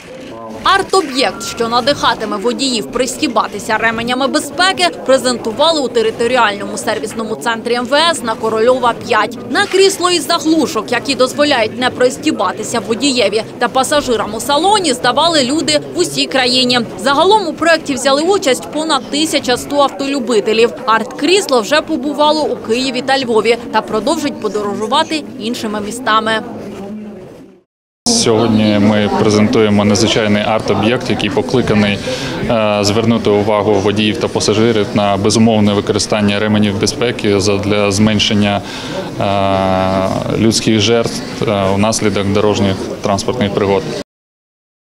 Арт-об'єкт, що надихатиме водіїв пристібатися ременями безпеки, презентували у територіальному сервісному центрі МВС на Корольова, 5. На крісло із заглушок, які дозволяють не пристібатися водієві та пасажирам у салоні, здавали люди в усій країні. Загалом у проєкті взяли участь понад 1100 автолюбителів. Арт-крісло вже побувало у Києві та Львові та продовжить подорожувати іншими містами. Сьогодні ми презентуємо незвичайний арт-об'єкт, який покликаний звернути увагу водіїв та пасажирів на безумовне використання ременів безпеки для зменшення людських жертв внаслідок дорожніх транспортних пригод.